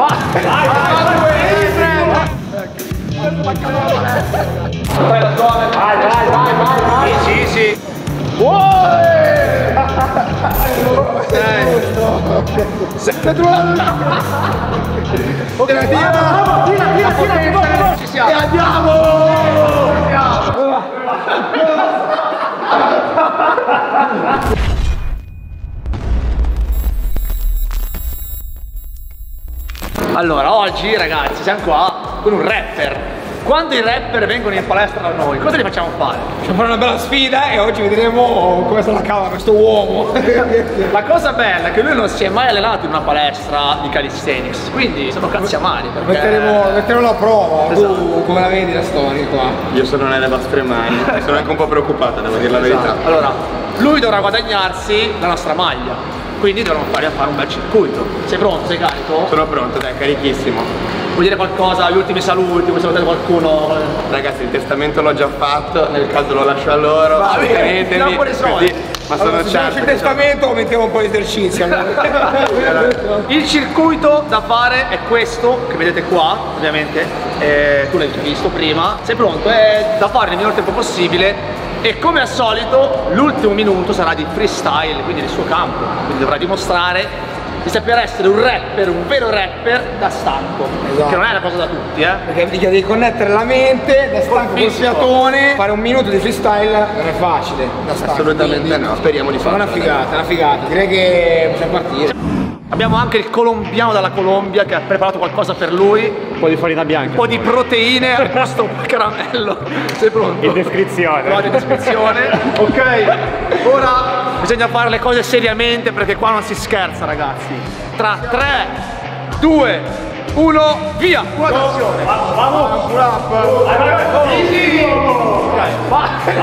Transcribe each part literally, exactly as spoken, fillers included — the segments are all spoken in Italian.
Vai, vai, vai, vai la zona. Vai, vai, vai, vai, vai. Sì, sì. Sette, due. Ok, tira, tira, tira, tira. Ci siamo. E andiamo. Allora, oggi ragazzi siamo qua con un rapper. Quando i rapper vengono in palestra da noi, cosa li facciamo fare? Facciamo fare una bella sfida e oggi vedremo come se la cava questo uomo. La cosa bella è che lui non si è mai allenato in una palestra di calisthenics, quindi sono cazzi amari. Perché... Metteremo, metteremo la prova. Esatto. Tu come la vedi la storia qua? Io sono nelle vostre mani, sono anche un po' preoccupata, devo dire la verità. Esatto. Allora, lui dovrà guadagnarsi la nostra maglia, quindi dovremo fare a fare un bel circuito. Sei pronto? Sei carico? Sono pronto, dai, carichissimo. Vuoi dire qualcosa, gli ultimi saluti, vuoi salutare qualcuno? Ragazzi, il testamento l'ho già fatto, nel caso lo lascio a loro. Va bene, credetemi, un po' di soldi. così, ma sono Allora, se certo. il testamento aumentiamo un po' di esercizio. Il circuito da fare è questo, che vedete qua, ovviamente. Eh, tu l'hai già visto prima. Sei pronto? È da fare nel minor tempo possibile. E come al solito, l'ultimo minuto sarà di freestyle, quindi nel suo campo. Quindi dovrà dimostrare di saper essere un rapper, un vero rapper da stanco. Esatto. Che non è una cosa da tutti, eh. Perché devi connettere la mente, da stanco col fiatone. Fare un minuto di freestyle non è facile. Da stanco. Assolutamente quindi, no, speriamo di È farlo. una figata, è una figata. Direi che possiamo partire. Abbiamo anche il colombiano dalla Colombia che ha preparato qualcosa per lui. Un po' di farina bianca. Un po' di proteine al posto del caramello. Sei pronto? In descrizione. Trovate in descrizione. Ok, ora bisogna fare le cose seriamente perché qua non si scherza, ragazzi. Tra tre, due, uno, via! Attenzione! Vamos, vamos! Pull up! Vai, vai, vai! Easy! Ok, vai! Vai,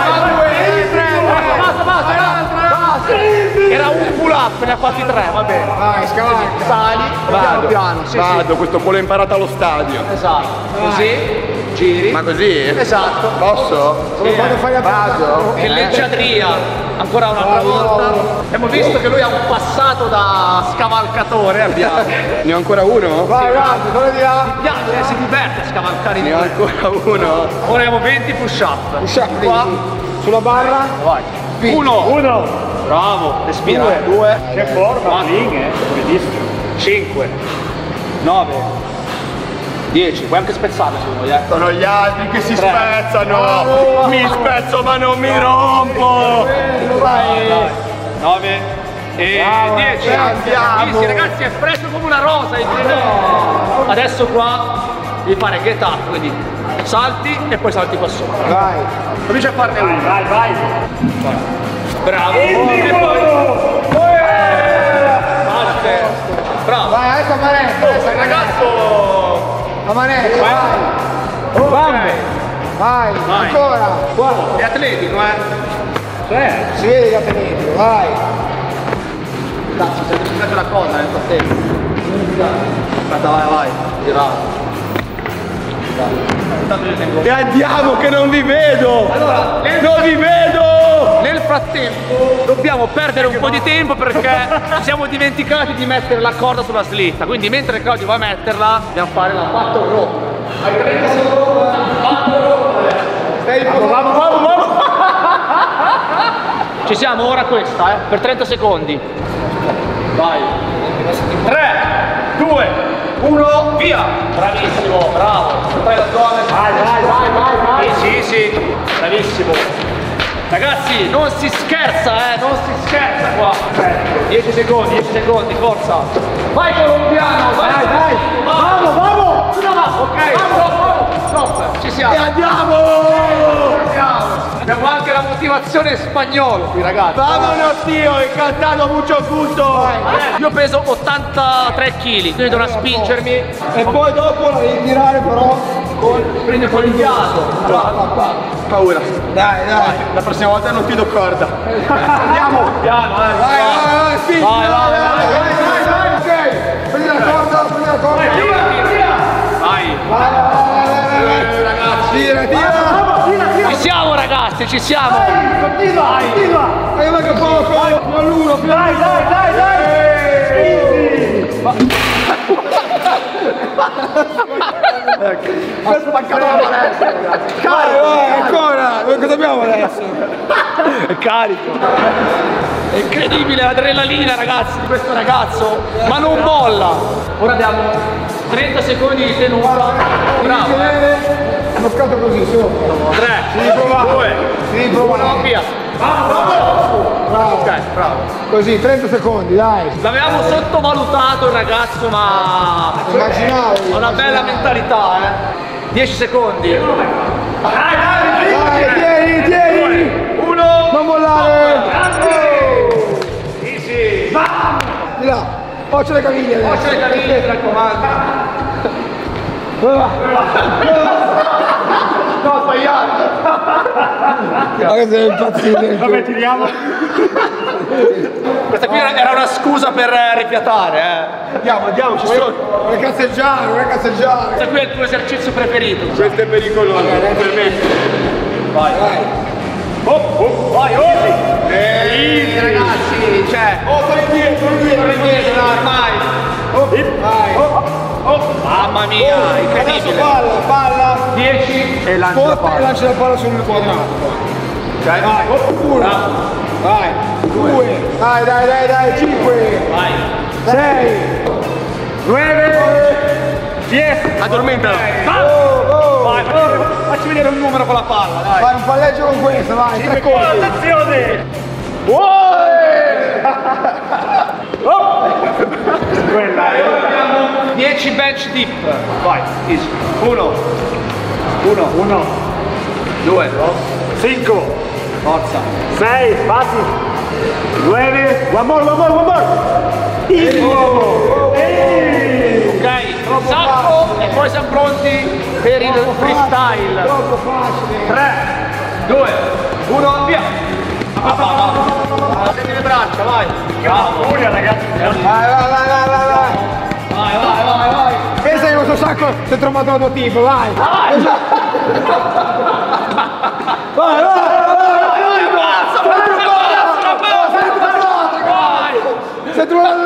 vai! Basta, basta, basta! Era un pull up, ne ha fatti tre, va bene. Vai, scavalca! Sali, piano piano, sì, Vado, sì. questo polo imparato allo stadio. Esatto, così, giri. Ma così? Esatto. Posso? Come quando fai la Vado? Che leggiadria! Ancora un'altra volta. Abbiamo visto che lui ha un passato da scavalcatore, abbiamo. Ne ho ancora uno? Vai, vai, quello di là! Mi piace, si diverte a scavalcare in Ne ho due. ancora uno. Ora abbiamo venti push up. Push up, Qua. sulla barra. Vai. Uno. Uno! Bravo. Respira. Due. Due. Che forma! Quattro. Lingue, bellissimo! Cinque. Nove. Dieci. Puoi anche spezzarle se vuoi, eh. Sono gli altri che si Tre. spezzano. Bravo. Mi spezzo ma non mi rompo. Vai. Nove. E Bravo, dieci. andiamo. Easy, ragazzi, è fresco come una rosa. il treno. Adesso qua devi fare get up, quindi salti e poi salti qua sopra. Vai! Comincia a farne Vai, uno. vai, vai! Bravo. E poi. Basta. Bravo. Vai, ecco a manetta, adesso Oh, il ragazzo. a manetta, vai! Ok. Vai, Vai. ancora! Guarda, È atletico, eh. Cioè, si vede che è atletico, vai! Cazzo, c'è sempre una cosa nel frattempo. Aspetta, vai, vai. Girato. Intanto io tengo. E andiamo che non vi vedo. Allora, nel, Non vi vedo. nel frattempo dobbiamo perdere un po' di tempo perché ci siamo dimenticati di mettere la corda sulla slitta. Quindi mentre Claudio va a metterla, dobbiamo fare la battle rope. Hai trenta secondi. Battle rope. Stai vamos, vamos, vamos, vamos! Ci siamo, ora questa, eh, per trenta secondi. Vai. tre, due, uno, via! Bravissimo, bravo. Fai la zona. Vai, vai, vai, vai, vai! Sì, sì, bravissimo. Ragazzi, non si scherza, eh, non si scherza qua. dieci secondi, dieci secondi, forza. Vai colombiano, vai, Dai, dai! Vamos, vamos! Ok, stop, stop, ci siamo. E andiamo! Abbiamo anche la motivazione spagnolo qui, ragazzi. Vámonos, tío, he cantado mucho gusto! Io peso ottantatré chili, quindi devono spingermi. E poi dopo la devi tirare però con... Prende con il fiato. Paura. Dai, dai! La prossima volta non ti do corda. Andiamo! Piano, eh. Vai, vai, vai, spingi! Vai, vai, Vai, vai, vai, vai, ok! Prendi la corda, prendi la corda! Vai. Vai, vai, vai, vai! Ragazzi. Tira, tira! Ci siamo ragazzi, ci siamo. Continua, continua! Dai, vai che poco! Più all'uno, più dai, dai, dai, dai! Ha spaccato la palestra, ragazzi. Vai, vai, ancora! Cosa abbiamo adesso? È carico. È incredibile l'adrenalina, ragazzi, di questo ragazzo, ma non molla. Ora abbiamo trenta secondi di tenuta. Bravo. Uno scatto così, su. tre, Si riprova. due, Si riprova. uno, via. Bravo. Ok, bravo. Così, trenta secondi, dai. L'avevamo sottovalutato il ragazzo, ma Immaginavo. ha una bella mentalità, eh. dieci secondi. Dai, tieni, tieni. uno, Non mollare. easy. Di là. Occhio le caviglie adesso. Occhio le caviglie, mi raccomando. Va. No, ho sbagliato. Ma che sei impazzito. Vabbè, tiriamo. Questa qui era una scusa per rifiatare, eh. Andiamo, andiamo, ci sono. Vuoi cazzeggiare, vuoi cazzeggiare. Questo qui è il tuo esercizio preferito. Questo è pericoloso per me. Vai, vai. Oh, oh, vai, easy. Easy, ragazzi, cioè. Oh, torni indietro, torni indietro, Non è niente, no, ormai. Oh, vai. Oh, mamma mia, Adesso incredibile. palla, palla. dieci e lanci la Spot e palla. lanci la palla sul quadrato. Ok, Vai, uno. Vai. Due. Dai, dai, dai, dai, cinque. vai. Sei. nove, dieci. Addormentalo. Oh, oh. Vai, vai, facci vedere un numero con la palla, dai. Vai, un palleggio con questo, vai, tre colpi. Attenzione. Quella è. dieci bench dip. Vai, easy. uno. uno. uno, due. cinque, Forza. sei, passi. nove, one more, one more, one more. Easy. Ehi. Ok, sacco e poi siamo pronti per il freestyle. Troppo facile. tre, due, uno, via. Prendi le braccia, vai. Bravo. Furia, ragazzi. Vai, vai, vai, vai, vai, vai. Vai, vai, vai, vai. Pensa che questo sacco si è trovato un tuo tipo, vai. Vai, vai, vai, vai. Sei trovato.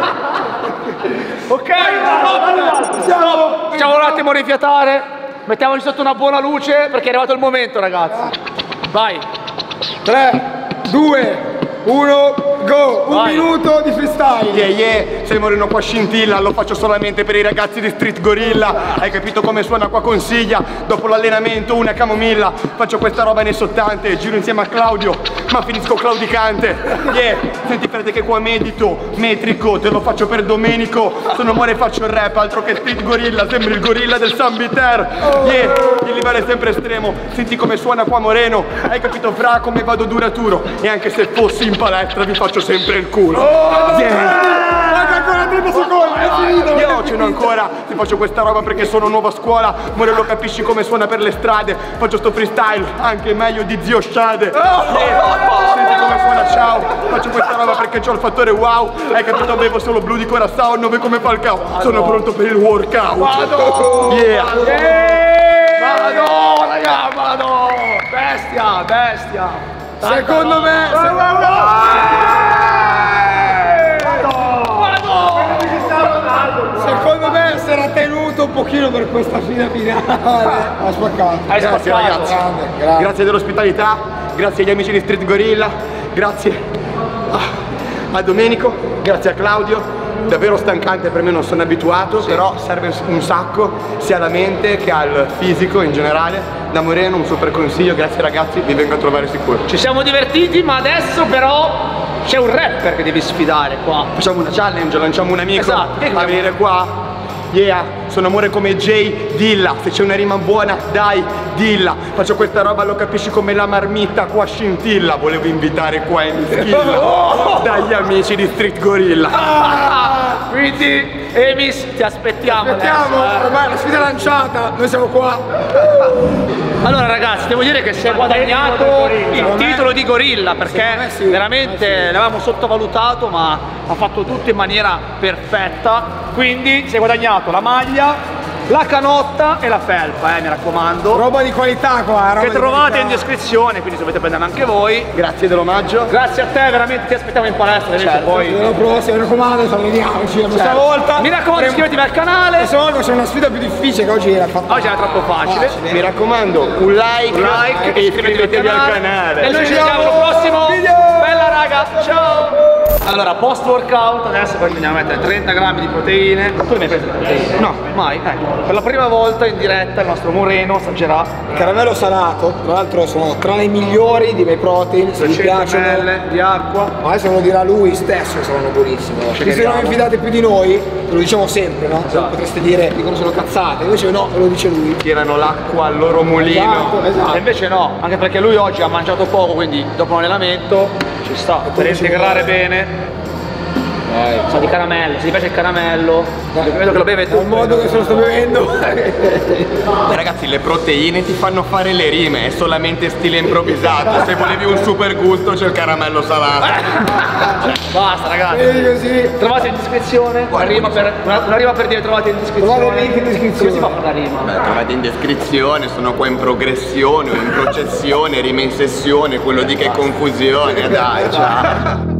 Ok, stop. Facciamo un attimo rifiatare. Mettiamoci sotto una buona luce perché è arrivato il momento, ragazzi. Vai. tre, due, uno, go! Un Vai. minuto di freestyle! Yeah, yeah, sei moreno qua scintilla, lo faccio solamente per i ragazzi di Street Gorilla. Hai capito come suona qua consiglia? Dopo l'allenamento una camomilla. Faccio questa roba nei sottante, giro insieme a Claudio, ma finisco claudicante. Yeah, senti frate che qua medito, metrico, te lo faccio per Domenico. Sono amore e faccio il rap, altro che Street Gorilla, sembri il gorilla del San Viter. Yeah, il livello è sempre estremo, senti come suona qua Moreno. Hai capito fra come vado duraturo? E anche se fossi in palestra vi faccio sempre il culo. Yeah. Manca ancora trenta secondi, è finito! Io ce n'ho ancora, ti faccio questa roba perché sono nuovo a scuola. Morello capisci come suona per le strade. Faccio sto freestyle, anche meglio di Zio Shade. Yeah. Senti come suona, ciao. Faccio questa roba perché c'ho il fattore wow. Hai capito, bevo solo blu di Corazao, nove come Falcao. Sono pronto per il workout. Vado! Yeah. Vado, raga, vado! Bestia, bestia! Secondo me... Secondo me si era tenuto un pochino per questa fine finale. Ha spaccato. Hai Grazie spaccato. ragazzi. Grande, grande. Grazie dell'ospitalità, grazie agli amici di Street Gorilla, grazie a Domenico, grazie a Claudio. Davvero stancante per me, non sono abituato, sì. Però serve un sacco sia alla mente che al fisico in generale. Da Moreno un super consiglio, grazie ragazzi, vi vengo a trovare sicuro. Ci siamo divertiti, ma adesso però c'è un rapper che devi sfidare qua. Facciamo una challenge, lanciamo un amico Esatto. a venire qua. Yeah, sono amore come Jay Dilla, se c'è una rima buona dai dilla. Faccio questa roba, lo capisci come la marmitta qua scintilla. Volevo invitare qua in schilla dagli amici di Street Gorilla. Ah, quindi Emis ti aspettiamo. Aspettiamo, adesso, eh. ormai la sfida è lanciata, noi siamo qua. Allora ragazzi, devo dire che si è guadagnato il titolo di gorilla perché Secondo me sì. veramente l'avevamo sottovalutato, ma ha fatto tutto in maniera perfetta. Quindi si è guadagnato la maglia la canotta e la felpa, eh, mi raccomando. Roba di qualità qua, roba Che di trovate qualità. in descrizione, quindi se volete prendere anche voi. Grazie dell'omaggio. Grazie a te, veramente ti aspettiamo in palestra, invece Certo. poi. L'anno prossimo, mi raccomando, vediamoci la prossima Certo. volta. Mi raccomando, iscrivetevi al canale. Questa volta c'è una sfida più difficile che oggi era fatta. Oggi era troppo facile. Mi raccomando, un like, Un like e iscrivetevi al canale. E noi ci vediamo al prossimo video. Bella raga, ciao. Allora, post workout, adesso poi andiamo a mettere trenta grammi di proteine. Tu ne hai prese le proteine? No. Mai? Ecco. Per la prima volta in diretta il nostro Moreno assaggerà Il caramello salato, tra l'altro sono tra le migliori di whey protein, se vi trecento piacciono. millilitri di acqua. Ma adesso lo dirà lui stesso che saranno buonissimi. Se se non vi fidate più di noi, ve lo diciamo sempre, no? Esatto. Potreste dire dicono sono cazzate, invece no, ve lo dice lui. Tirano l'acqua al loro mulino. Esatto, esatto. E invece no, anche perché lui oggi ha mangiato poco, quindi dopo un allenamento ci sta per ci integrare vuole. bene. Sa di caramello, se ti piace il caramello, vedo che lo beve tu. È il modo che se lo sto bevendo. E ragazzi, le proteine ti fanno fare le rime, è solamente stile improvvisato. Se volevi un super gusto c'è il caramello salato. Basta ragazzi. Vedi così. Trovate in descrizione una rima per, una, una rima per dire trovate in descrizione. Trovate il link in descrizione. Come si fa per la rima? Beh, trovate in descrizione, sono qua in progressione o in processione, rima in sessione, quello di che confusione, dai, ciao.